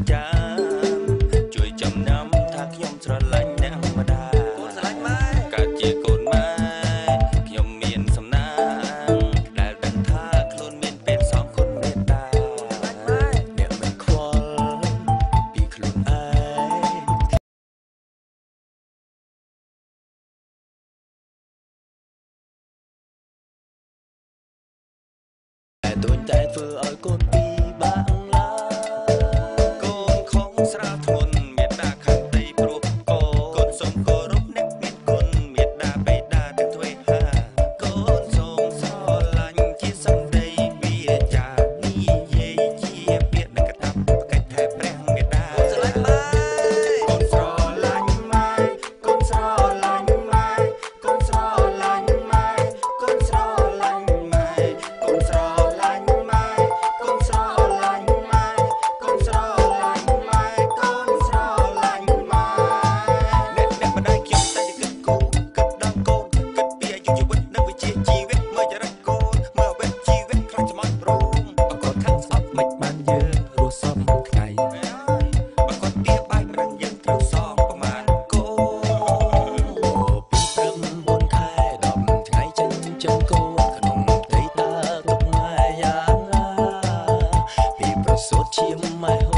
ចាជួយចំណាំថាខ្ញុំស្រឡាញ់អ្នកម្ដាកូនស្រឡាញ់ម៉ែកើតជាកូនម៉ែខ្ញុំមានសំណាងដែលដឹងថាខ្លួនមានពេលសងគុណមេត្តាអ្នកមិនខ្វល់ពីខ្លួនឯងតែដូចតែធ្វើឲ្យកូនពីបាក់ឡើយកូនខំស្រាលធ្ងន់មេត្តាខន្តីព្រោះកូនសូមគោរពអ្នកមានគុណមេត្តាបិតាទាំងទ្វេហាកូនសូមស្រឡាញ់ជាសម្ដីវាចានិយាយជាពាក្យនិងកតាបកិច្ចថែព្រះមេត្តាស្រឡាញ់ម៉ែកូនស្រឡាញ់ម៉ែកូនស្រឡាញ់ម៉ែកូនស្រឡាញ់ម៉ែកូនស្រឡាញ់ម៉ែកូនស្រឡាញ់ម៉ែកូនស្រឡាញ់ម៉ែកូនស្រឡាញ់ម៉ែកូនស្រឡាញ់ម៉ែអ្នកម្ដាយខ្ញុំតែគិតគូគិតដល់កូនគិតពីអាយុជីវិតនិងវិជ្ជាជីវៈមើលចរិតកូនមើលអវយជីវៈខ្លាំងច្មោះព្រមអកលខាងស្អប់មិនបានយើងរស់សពថ្ងៃបើគាត់ទៀបបាយមិនយើងត្រូវសងប្រមាណកូនពីព្រឹម4ខែ10ថ្ងៃចិញ្ចឹមកូនក្នុងដីតាទុកម៉ែយ៉ាងណាពីប្រសូតជាម៉ែ